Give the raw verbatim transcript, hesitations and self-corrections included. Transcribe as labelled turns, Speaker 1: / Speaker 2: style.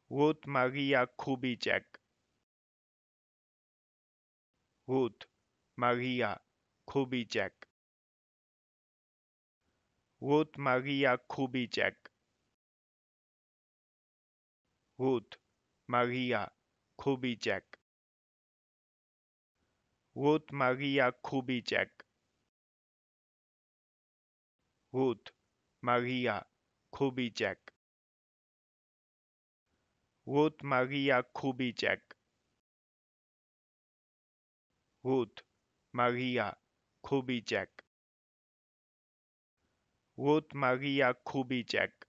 Speaker 1: Ruth Maria Kubitschek. Ruth Maria Kubitschek. Ruth Maria Kubitschek. Ruth Maria Kubitschek. Ruth Maria Kubitschek. Ruth Maria Kubitschek. Ruth Maria Kubitschek. Ruth Maria Kubitschek. Ruth Maria Kubitschek.